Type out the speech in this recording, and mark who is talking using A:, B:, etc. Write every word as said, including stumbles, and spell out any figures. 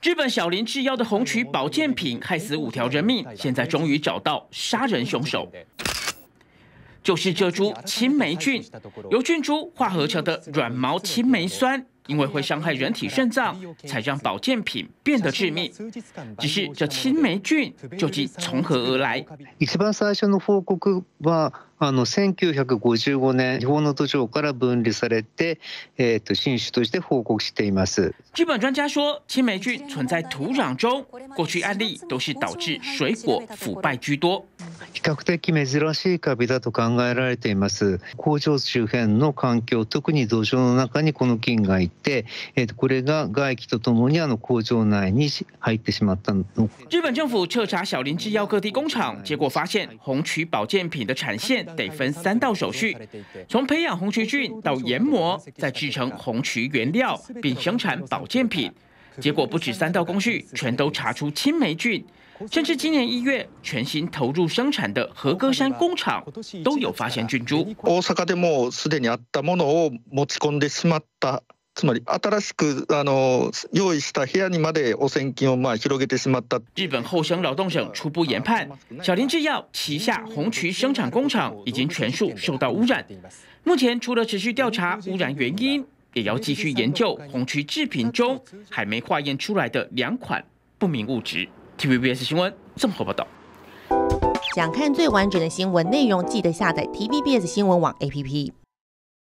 A: 日本小林制药的红曲保健品害死五条人命，现在终于找到杀人凶手，就是这株青霉菌，由菌株化合成的软毛青霉酸。 因为会伤害人体肾脏，才让保健品变得致命。只是这青霉菌究竟从何而来？
B: 一番最初の報告はあのせんきゅうひゃくごじゅうごねん日本の土壌から分離されて、えっと新種として報告しています。
A: 日本专家说，青霉菌存在土壤中，过去案例都是导致水果腐败居多。
B: 比較的珍しいカビだと考えられています。工場周辺の環境、特に土壌の中にこの菌がいて、えこれが外気とともにあの工場内に入ってしまったの。
A: 日本政府彻查小林制药各地工厂，结果发现红曲保健品的产线得分三道手续，从培养红曲菌到研磨，再制成红曲原料，并生产保健品。结果不止三道工序，全都查出青霉菌。 甚至今年一月，全新投入生产的和歌山工厂都有发现菌株。
C: 大阪でもすでにあったものを持ち込んでしまった。 つまり新しくあの用意した部屋にまで汚染菌をまあ広げてしまった。
A: 日本厚生劳动省初步研判，小林制药旗下红曲生产工厂已经全数受到污染。目前除了持续调查污染原因，也要继续研究红曲制品中还没化验出来的两款不明物质。T V B S 新闻综合报道。
D: 想看最完整的新闻内容，记得下载 T V B S 新闻网 A P P。